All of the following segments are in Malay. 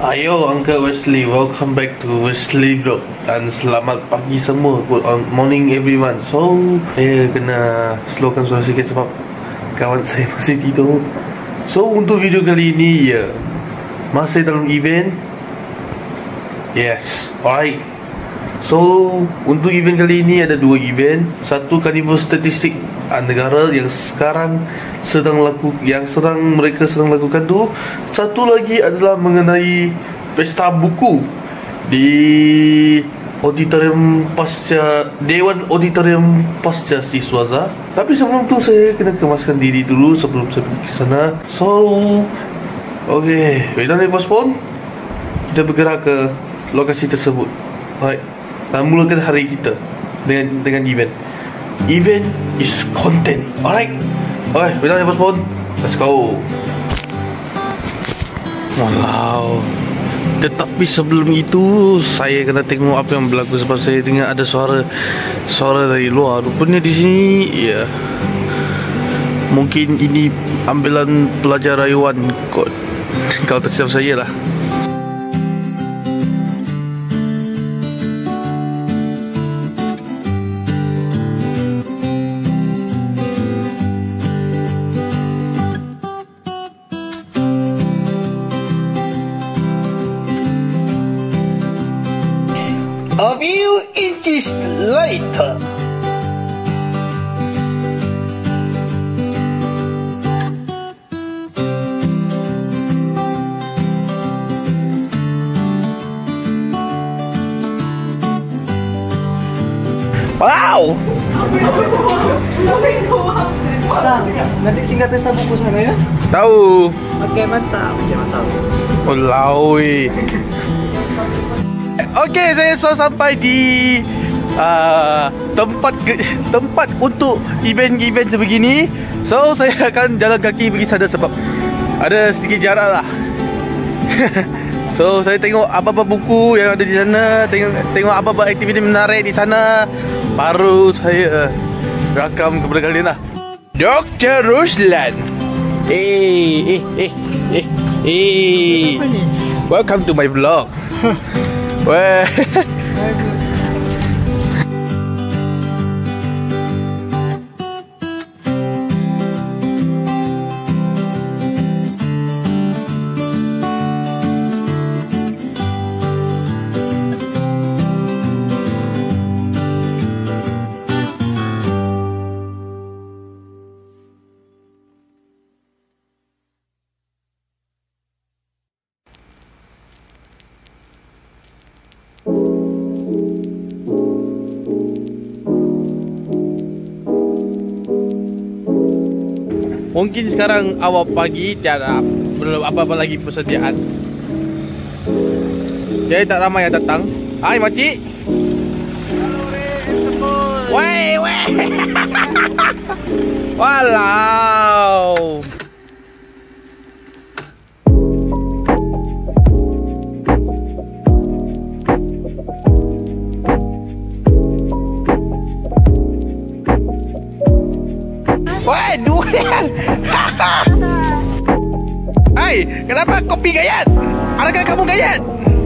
Ayo Uncle Wesley, welcome back to Wesley Vlog. Dan selamat pagi semua, good morning everyone. So, saya kena slowkan suara sikit sebab kawan saya masih tidur. So, untuk video kali ini, masih dalam event. Yes, alright. So, untuk event kali ini ada dua event. Satu Karnival Statistik Negara yang sekarang mereka sedang lakukan tu. Satu lagi adalah mengenai pesta buku di auditorium pasca Dewan Auditorium Pasca Siswaza. Tapi sebelum tu saya kena kemaskan diri dulu sebelum saya pergi ke sana. So, okay, without any postpone, kita bergerak ke lokasi tersebut. Baik, dan mulakan hari kita dengan event. Event is content. Alright. Okay, without any postpone, let's go. Wow. Tetapi sebelum itu saya kena tengok apa yang berlaku sebab saya dengar ada suara dari luar. Rupanya di sini, ya, mungkin ini ambilan pelajar rayuan kot. Kalau tak silap saya lah. A few inches later. Wow. Nanti singgah pesta buku sana ya? Tahu. Oke, mantap. Walao. Okey, saya sudah sampai di tempat untuk event sebegini. So, saya akan jalan kaki pergi sana sebab ada sedikit jarak lah. So, saya tengok apa-apa buku yang ada di sana, tengok apa-apa aktiviti menarik di sana, baru saya rakam kepada kalian lah. Dr. Ruslan. Welcome to my vlog. Weh. Mungkin sekarang awal pagi, tiada belum apa-apa lagi persediaan. Jadi tak ramai yang datang. Hai makcik. Weh. Walau. Woi, durian. Hai, kenapa kopi gayat? Adakah kamu gayat?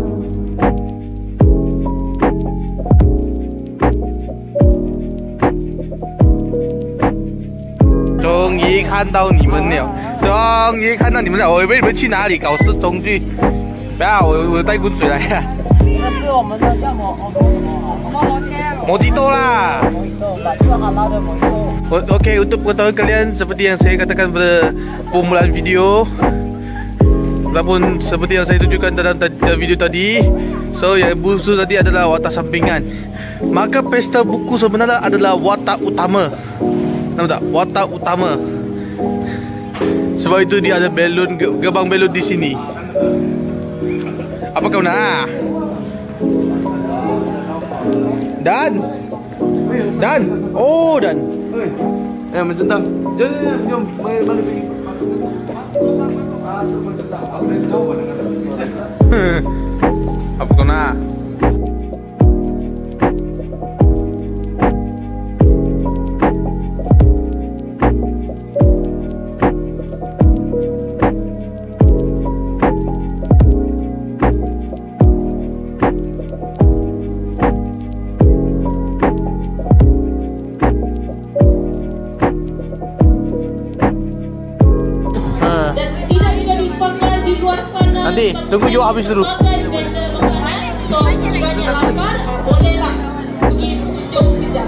终于看到你们了，终于看到你们了。我以为你们去哪里搞事中去？不要，我带壶水来呀。 这是我们的叫摩吉多啦。 是好拉的摩吉多。 Okey, untuk pengetahuan kalian, seperti yang saya katakan pada permulaan video ataupun seperti yang saya tunjukkan dalam video tadi, so yang busu tadi adalah watak sampingan. Maka pesta buku sebenarnya adalah watak utama. Nampak tak? Watak utama. Sebab itu dia ada belon, gerbang belon di sini. Apa kau nak? Dan oh dan macam tu. Jom balik pergi. Apa kau nak? Nanti tunggu juga habis dulu. Sebagai vendor makanan, so banyak lapar, bolehlah pergi jom sekejap.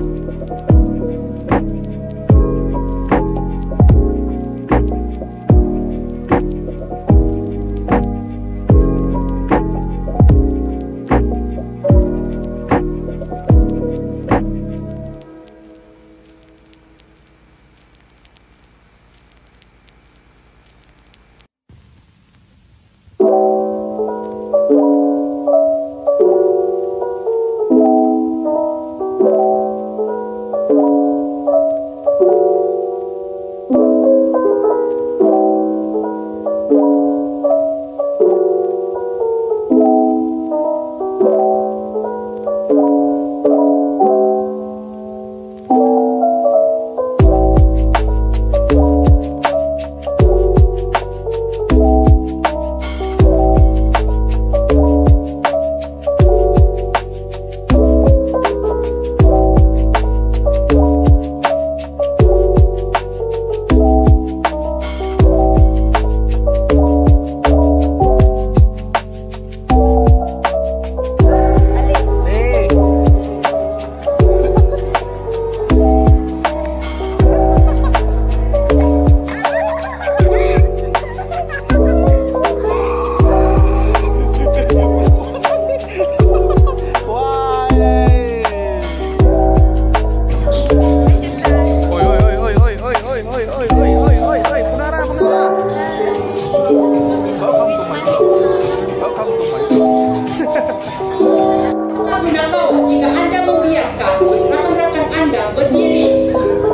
Jika Anda membiarkan rakan-rakan Anda berdiri,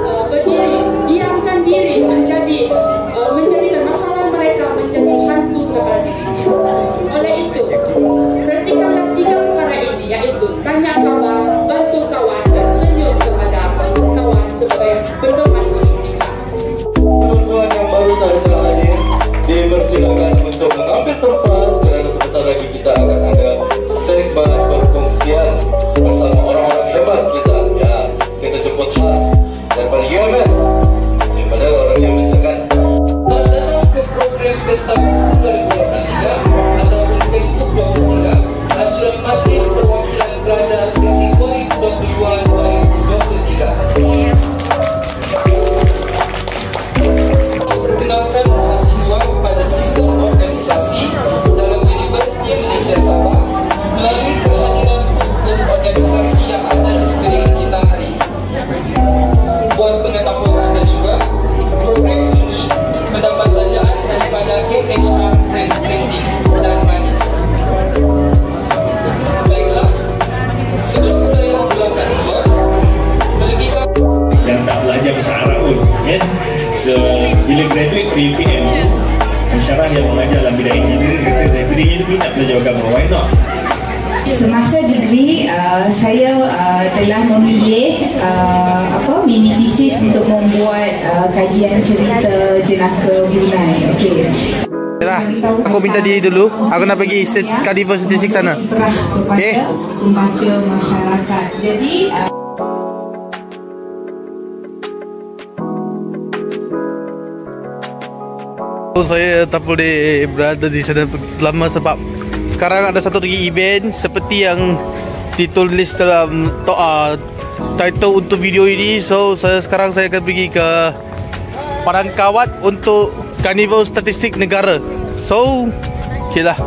diamkan diri, menjadikan masalah mereka menjadi hantu kepada dirinya. Oleh itu, perhatikanlah 3 perkara ini, yaitu tanya kabar, bantu kawan, dan senyum kepada kawan sebagai pedoman hidup kita. Teman-teman yang baru saja hadir, dipersilakan untuk mengambil tempat kerana sebentar lagi kita akan ada segmen perkongsian bersama orang-orang hebat kita. Ya, kita jemput khas daripada UMS. Daripada orang UMS kan. Datang ke program Pesta Buku 2023 ataupun Facebook 23, anjuran Majlis Perwakilan Pelajar sesi 2022-2023. Perkenalkan mahasiswa kepada sistem organisasi dalam Universiti Malaysia Sabah melalui kehadiran hukum organisasi yang ada di sekeliling kita hari ini. Buat pengetahuan anda juga, program ini mendapat bacaan daripada KHR Printing dan Manis. Baiklah, sebelum saya memulakan slot, melebihkan yang tak belajar bahasa Arab pun, ya. So, bila graduate dari UPM tu, pensyarah yang mengajar dalam bidang engineering kata saya pilih lebih nak belajar agama, why not? Semasa degree, saya telah memilih mini thesis untuk membuat kajian cerita jenaka Brunei. Okey. Yalah, aku minta diri dulu. Aku nak pergi Carnival statistik sana. Okey. Membaca masyarakat. Jadi saya tak boleh berada di sana lama sebab sekarang ada satu lagi event seperti yang ditulis dalam title untuk video ini. So sekarang saya akan pergi ke Padang Kawat untuk Carnival Statistik Negara. So okay lah.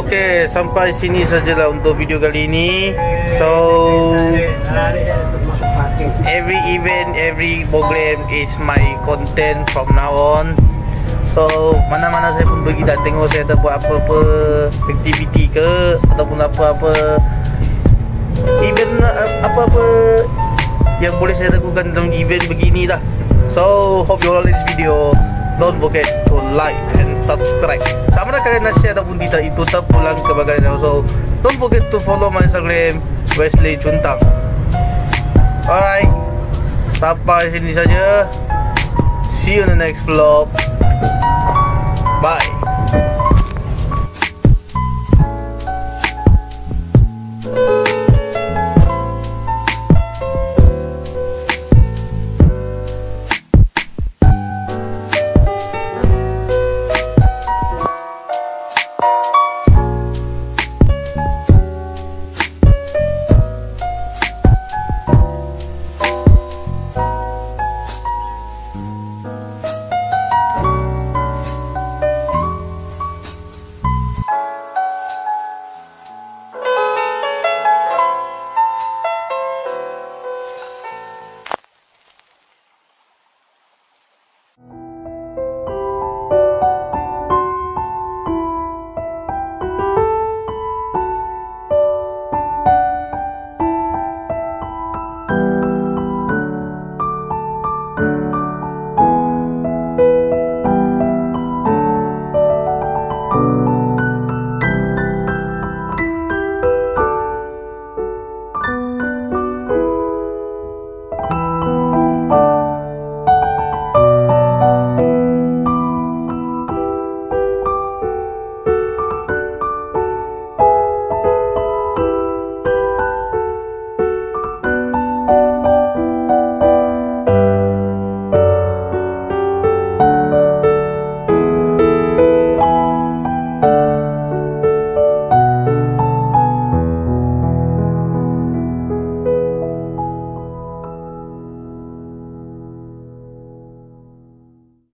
Okay, sampai sini sajalah untuk video kali ini. So every event, every program is my content from now on. So mana-mana saya pun pergi dan tengok saya ada buat apa-apa aktiviti ke ataupun apa-apa event, apa-apa yang boleh saya lakukan dalam event begini lah. So hope you all like this video. Don't forget to like and subscribe. Sama ada kalian nak share ataupun tidak, itu terpulang ke kalian. So don't forget to follow my Instagram Wesley Chuntang. Alright, sampai sini saja. See you in the next vlog. Bye.